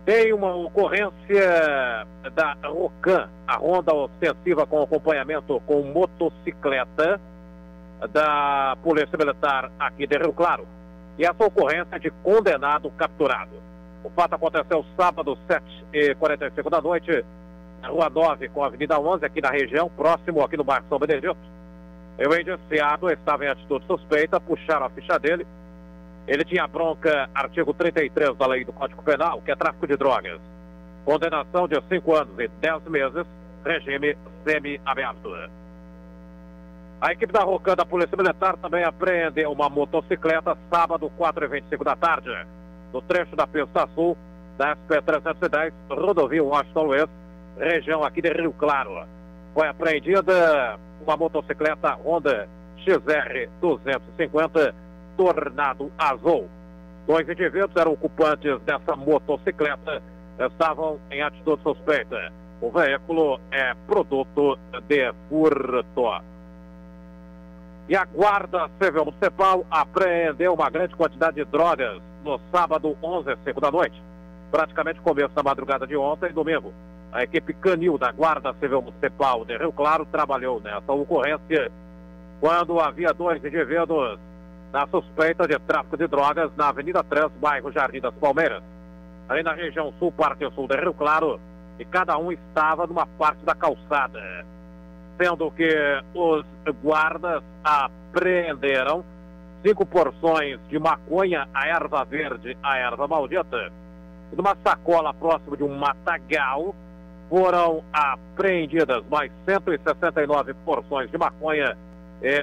Tem uma ocorrência da Rocan, a ronda ostensiva com acompanhamento com motocicleta da Polícia Militar aqui de Rio Claro. E essa ocorrência de condenado capturado. O fato aconteceu sábado, 7h45 da noite, na Rua 9 com a Avenida 11, aqui na região, próximo aqui no bairro São Benedito. O indiciado estava em atitude suspeita, puxaram a ficha dele. Ele tinha bronca, artigo 33 da lei do Código Penal, que é tráfico de drogas. Condenação de 5 anos e 10 meses, regime semi-aberto. A equipe da Rocan da Polícia Militar também apreendeu uma motocicleta sábado, 4h25 da tarde, no trecho da pista sul da SP-310, rodovia Washington Luiz, região aqui de Rio Claro. Foi apreendida uma motocicleta Honda XR 250 Tornado Azul. 2 indivíduos eram ocupantes dessa motocicleta, estavam em atitude suspeita. O veículo é produto de furto. E a Guarda Civil Municipal apreendeu uma grande quantidade de drogas no sábado, 11h05 da noite, praticamente começo da madrugada de ontem, domingo. A equipe canil da Guarda Civil Municipal de Rio Claro trabalhou nessa ocorrência quando havia 2 indivíduos na suspeita de tráfico de drogas na Avenida 3, bairro Jardim das Palmeiras, ali na região sul, parte sul de Rio Claro, e cada um estava numa parte da calçada, sendo que os guardas apreenderam 5 porções de maconha, a erva verde, a erva maldita, e numa sacola próximo de um matagal foram apreendidas mais 169 porções de maconha e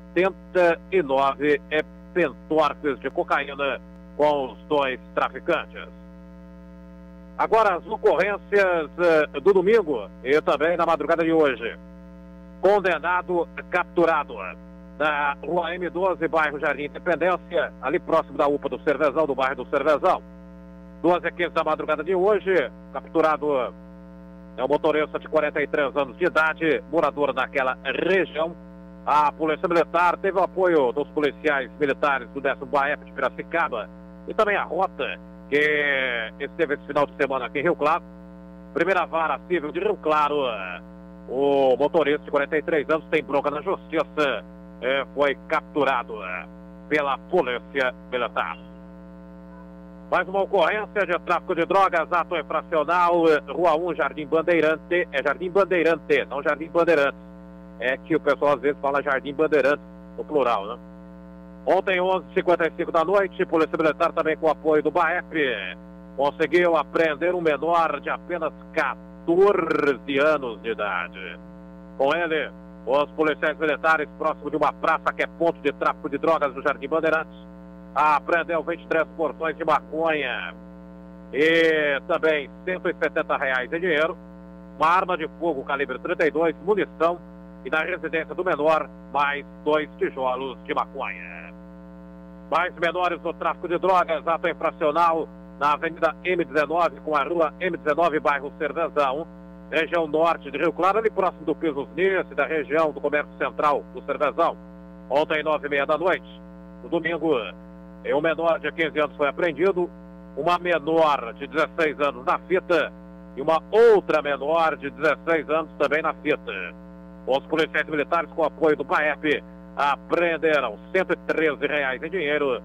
89 pentorques de cocaína com os 2 traficantes. Agora as ocorrências do domingo e também na madrugada de hoje. Condenado capturado na Rua M12, bairro Jardim Independência, ali próximo da UPA do Cervezão, do bairro do Cervezão. 12h15 da madrugada de hoje, capturado é um motorista de 43 anos de idade, morador naquela região. A Polícia Militar teve o apoio dos policiais militares do 10º BAEP de Piracicaba e também a Rota, que esteve esse final de semana aqui em Rio Claro. Primeira Vara Civil de Rio Claro, o motorista de 43 anos tem bronca na justiça, foi capturado pela Polícia Militar. Mais uma ocorrência de tráfico de drogas, ato infracional, Rua 1, Jardim Bandeirante, é Jardim Bandeirante, não Jardim Bandeirantes. É que o pessoal às vezes fala Jardim Bandeirantes, no plural, né? Ontem, 11h55 da noite, Polícia Militar também com apoio do BAEP, conseguiu apreender um menor de apenas 14 anos de idade. Com ele, os policiais militares, próximo de uma praça que é ponto de tráfico de drogas no Jardim Bandeirantes, apreendeu 23 porções de maconha e também R$ 170 em dinheiro, uma arma de fogo calibre 32, munição, e na residência do menor, mais 2 tijolos de maconha. Mais menores no tráfico de drogas, ato infracional na Avenida M19 com a Rua M19, bairro Cervezão, região norte de Rio Claro, ali próximo do Pisos Nice, da região do Comércio Central do Cervezão. Ontem, 9h30 da noite, no domingo, um menor de 15 anos foi apreendido, uma menor de 16 anos na fita e uma outra menor de 16 anos também na fita. Os policiais militares, com apoio do BAEP, apreenderam R$ 113 em dinheiro,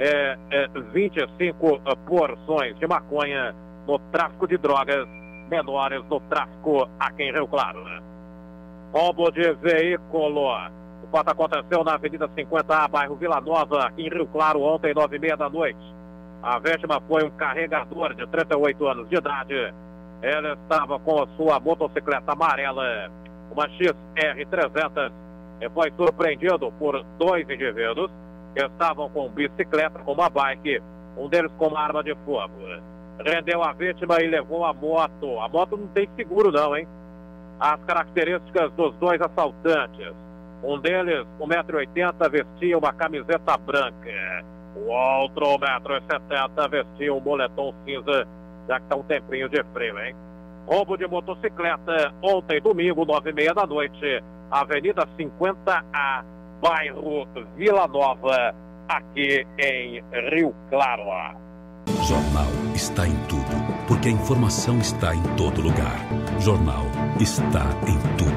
25 porções de maconha no tráfico de drogas, menores no tráfico aqui em Rio Claro. Roubo de veículo. O fato aconteceu na Avenida 50A, bairro Vila Nova, aqui em Rio Claro, ontem, 9h30 da noite. A vítima foi um carregador de 38 anos de idade. Ele estava com a sua motocicleta amarela, uma XR300, e foi surpreendido por 2 indivíduos que estavam com bicicleta, com uma bike, um deles com uma arma de fogo. Rendeu a vítima e levou a moto. A moto não tem seguro não, hein? As características dos 2 assaltantes. Um deles, 1,80 m, vestia uma camiseta branca. O outro, 1,70 m, vestia um moletom cinza, já que está um tempinho de frio, hein? Roubo de motocicleta, ontem, domingo, 9h30 da noite, Avenida 50A, bairro Vila Nova, aqui em Rio Claro. Jornal está em tudo, porque a informação está em todo lugar. Jornal está em tudo.